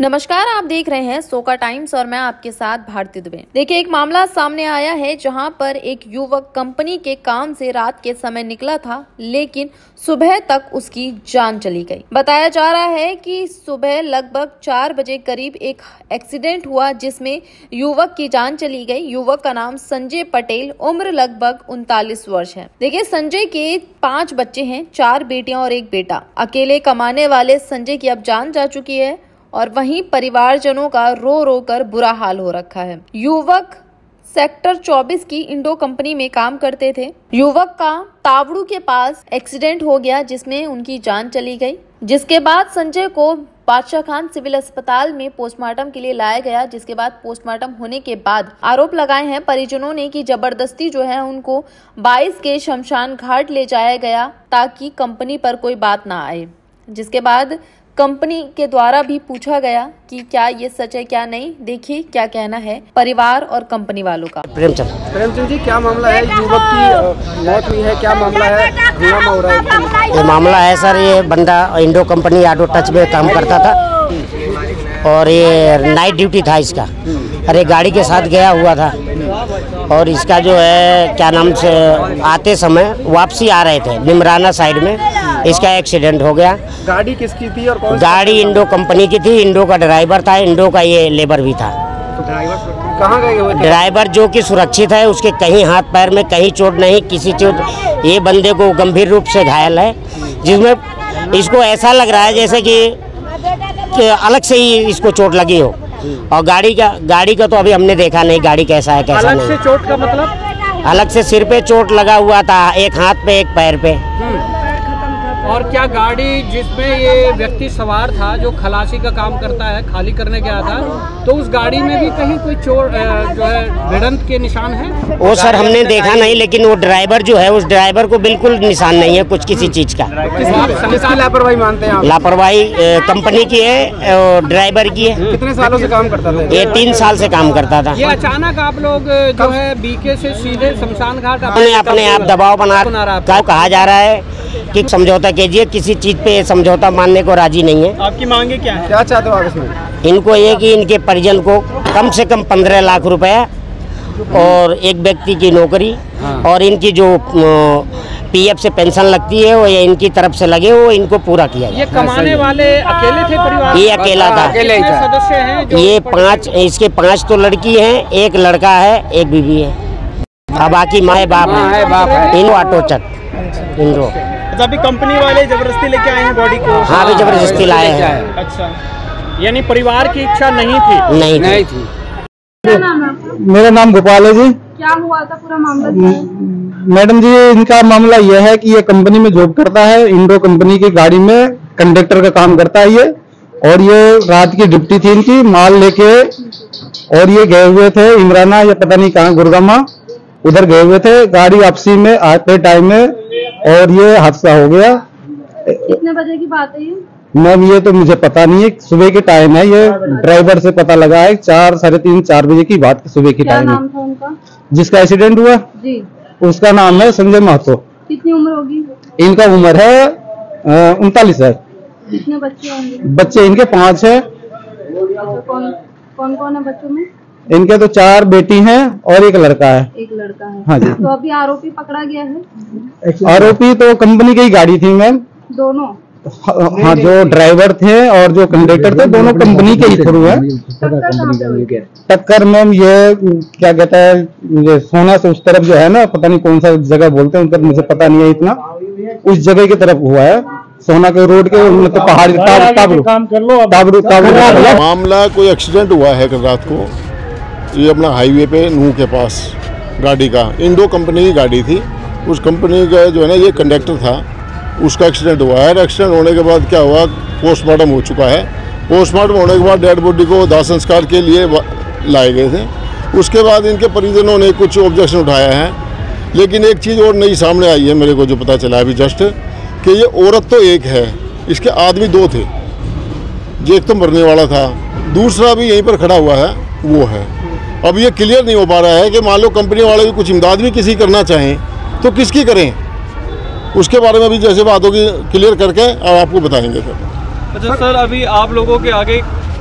नमस्कार, आप देख रहे हैं सोका टाइम्स और मैं आपके साथ भारती दुबे। देखिए, एक मामला सामने आया है जहां पर एक युवक कंपनी के काम से रात के समय निकला था, लेकिन सुबह तक उसकी जान चली गई। बताया जा रहा है कि सुबह लगभग 4 बजे करीब एक एक्सीडेंट हुआ जिसमें युवक की जान चली गई। युवक का नाम संजय पटेल, उम्र लगभग 39 वर्ष है। देखिए, संजय के 5 बच्चे हैं, 4 बेटियां और 1 बेटा। अकेले कमाने वाले संजय की अब जान जा चुकी है और वहीं परिवारजनों का रो रो कर बुरा हाल हो रखा है। युवक सेक्टर 24 की इंडो कंपनी में काम करते थे। युवक का तावड़ू के पास एक्सीडेंट हो गया जिसमें उनकी जान चली गई, जिसके बाद संजय को बादशाह खान सिविल अस्पताल में पोस्टमार्टम के लिए लाया गया। जिसके बाद पोस्टमार्टम होने के बाद आरोप लगाए हैं परिजनों ने कि जबरदस्ती जो है उनको 22 के शमशान घाट ले जाया गया ताकि कंपनी पर कोई बात ना आए। जिसके बाद कंपनी के द्वारा भी पूछा गया कि क्या ये सच है क्या नहीं। देखिए क्या कहना है परिवार और कंपनी वालों का। प्रेमचंद जी, क्या मामला है? युवक की मौत हुई है, क्या मामला है? हंगामा हो रहा है। ये मामला है सर, ये बंदा इंडो कंपनी ऑटो टच में काम करता था और ये नाइट ड्यूटी था इसका। अरे गाड़ी के साथ गया हुआ था और इसका जो है क्या नाम से आते समय वापसी आ रहे थे निमराना साइड में, इसका एक्सीडेंट हो गया। गाड़ी किसकी थी और कौन? गाड़ी इंडो कंपनी की थी, इंडो का ड्राइवर था, इंडो का ये लेबर भी था। ड्राइवर कहाँ गए हुए थे? ड्राइवर जो कि सुरक्षित है, उसके कहीं हाथ पैर में कहीं चोट नहीं, किसी चोट। ये बंदे को गंभीर रूप से घायल है, जिसमें इसको ऐसा लग रहा है जैसे कि अलग से ही इसको चोट लगी हो। और गाड़ी का तो अभी हमने देखा नहीं, गाड़ी कैसा है कैसा नहीं। अलग से चोट का मतलब? अलग से सिर पे चोट लगा हुआ था, एक हाथ पे एक पैर पे। और क्या गाड़ी जिसमें ये व्यक्ति सवार था जो खलासी का काम करता है, खाली करने गया था, तो उस गाड़ी में भी कहीं कोई चोट जो है भिड़ंत के निशान है? वो सर हमने देखा नहीं, लेकिन वो ड्राइवर जो है उस ड्राइवर को बिल्कुल निशान नहीं है कुछ किसी चीज का। किसकी लापरवाही मानते हैं आप? लापरवाही कंपनी की है और ड्राइवर की है। कितने सालों से काम करता था? ये 3 साल से काम करता था। ये अचानक आप लोग जो है बीके से सीधे शमशान घाट अपने आप दबाव बना कहा जा रहा है कि समझौता कीजिए, किसी चीज पे समझौता मानने को राजी नहीं है। आपकी मांगे क्या है? क्या चाहते हो आप इसमें? इनको ये कि इनके परिजन को कम से कम 15 लाख रुपए और एक व्यक्ति की नौकरी और इनकी जो पीएफ से पेंशन लगती है वो ये इनकी तरफ से लगे वो इनको पूरा किया जाए। ये कमाने वाले अकेले थे परिवार? ये अकेला था। सदस्य हैं ये 5, इसके 5 तो लड़की हैं, 1 लड़का है, 1 बीवी है। अब बाकी माँ बाप है। इन ऑटो चक इंडो। अभी कंपनी वाले जबरदस्ती लेके आए हैं बॉडी को? हाँ, भी जबरदस्ती लाए हैं। अच्छा, यानी परिवार की इच्छा नहीं थी? नहीं थी। मेरा नाम गोपाल है जी। क्या हुआ था पूरा मामला? मैडम जी, इनका मामला यह है कि ये कंपनी में जॉब करता है, इंडो कंपनी की गाड़ी में कंडक्टर का काम करता है ये। और ये रात की ड्यूटी थी इनकी, माल लेके और ये गए हुए थे इमराना या पता नहीं कहाँ, गुड़गामा उधर गए हुए थे। गाड़ी वापसी में आते टाइम में और ये हादसा हो गया। कितने बजे की बात है ये? मैम ये तो मुझे पता नहीं है, सुबह के टाइम है, ये ड्राइवर से पता लगा है 4, साढ़े 3, 4 बजे की बात, सुबह की टाइम है। क्या नाम था उनका जिसका एक्सीडेंट हुआ जी? उसका नाम है संजय महतो। कितनी उम्र होगी? इनका उम्र है 39 है। कितने बच्चे होंगे? बच्चे इनके 5 है। कौन कौन है बच्चों में? इनके तो 4 बेटी हैं और 1 लड़का है। 1 लड़का है। हाँ जी। तो अभी आरोपी पकड़ा गया है? आरोपी तो कंपनी की ही गाड़ी थी मैम। दोनों? हाँ, जो ड्राइवर थे और जो कंडक्टर थे दोनों कंपनी के ही थ्रू है। टक्कर मैम ये क्या कहता है, ये सोना से उस तरफ जो है ना, पता नहीं कौन सा जगह बोलते हैं, उधर मुझे पता नहीं है इतना, उस जगह की तरफ हुआ है। सोना के रोड के मतलब पहाड़ी मामला कोई एक्सीडेंट हुआ है कल रात को, ये अपना हाईवे पे नूह के पास गाड़ी का, इंडो कंपनी की गाड़ी थी। उस कंपनी का जो है ना ये कंडक्टर था, उसका एक्सीडेंट हुआ है। एक्सीडेंट होने के बाद क्या हुआ, पोस्टमार्टम हो चुका है। पोस्टमार्टम होने के बाद डेड बॉडी को दाह संस्कार के लिए लाए गए थे। उसके बाद इनके परिजनों ने कुछ ऑब्जेक्शन उठाया है, लेकिन एक चीज़ और नई सामने आई है मेरे को जो पता चला अभी जस्ट, कि ये औरत तो एक है, इसके आदमी 2 थे। जो एक तो मरने वाला था, दूसरा भी यहीं पर खड़ा हुआ है वो है। अब ये क्लियर नहीं हो पा रहा है कि मान लो कंपनी वाले भी कुछ इमदाद भी किसी करना चाहें तो किसकी करें, उसके बारे में भी जैसे बात होगी क्लियर करके अब आपको बताएंगे। अच्छा सर, अभी आप लोगों के आगे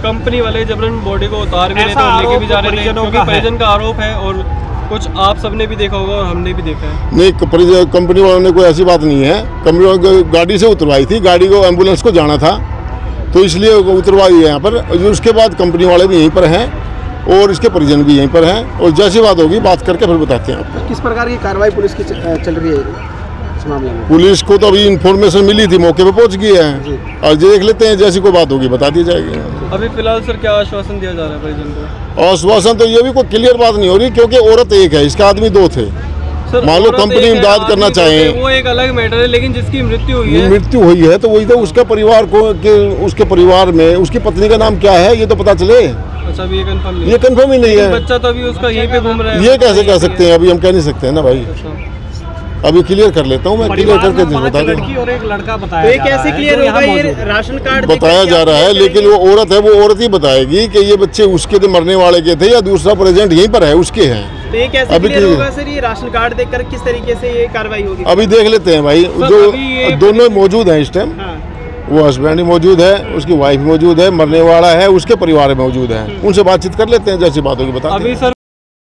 कंपनी वाले जबरन बॉडी को उतार भी रहे थे ऐसा और लेके भी जा आरोप रहे थे, परिजनों क्योंकि का है। परिजन का आरोप है और कुछ आप सबने भी देखा होगा और हमने भी देखा है। नहीं, कंपनी वालों ने कोई ऐसी बात नहीं है। कंपनी वालों गाड़ी से उतरवाई थी, गाड़ी को एम्बुलेंस को जाना था तो इसलिए उतरवाई है यहाँ पर। उसके बाद कंपनी वाले भी यहीं पर हैं और इसके परिजन भी यहीं पर हैं और जैसी बात होगी बात करके फिर बताते हैं आपको। किस प्रकार की कार्रवाई पुलिस की चल रही है इस मामले में? पुलिस को तो अभी इन्फॉर्मेशन मिली थी, मौके पे पहुंच गई है और देख लेते हैं, जैसी कोई बात होगी बता दी जाएगी। अभी फिलहाल सर क्या आश्वासन दिया जा रहा है परिजन को? आश्वासन तो ये भी कोई क्लियर बात नहीं हो रही क्योंकि औरत एक है, इसके आदमी दो थे। सर मान लो औरत कंपनी एक है, इमदाद करना आदमी चाहे, वो एक अलग मैटर है, लेकिन जिसकी मृत्यु हुई है, मृत्यु हुई है तो वही तो उसका परिवार को उसके परिवार में उसकी पत्नी का नाम क्या है ये तो पता चले। अच्छा अभी ये कंफर्म नहीं ये कंफर्म ही नहीं है। बच्चा तो अभी उसका यहीं पे घूम रहा है। ये कैसे कह सकते हैं, अभी हम कह नहीं सकते हैं ना भाई। अभी क्लियर कर लेता हूँ मैं, क्लियर करके बता दूँ। लड़की और एक लड़का बताया तो ये जा रहा कैसे है, क्लियर जो यहाँ होगा? ये मौजूद है। राशन कार्ड बताया जा रहा है, लेकिन वो औरत है, वो औरत ही बताएगी कि ये बच्चे उसके थे मरने वाले के थे या दूसरा प्रेजेंट यहीं पर है उसके हैं। तो ये कैसे अभी क्लियर क्लियर- होगा सर? ये राशन कार्ड देखकर किस तरीके से ये कार्रवाई होगी? अभी देख लेते हैं भाई। जो दोनों मौजूद हैं इस टाइम, हाँ। वो हस्बैंड ही मौजूद है, उसकी वाइफ मौजूद है, मरने वाला है, उसके परिवार में मौजूद है, उनसे बातचीत कर लेते हैं, जैसी बात होगी बता देंगे। अभी सर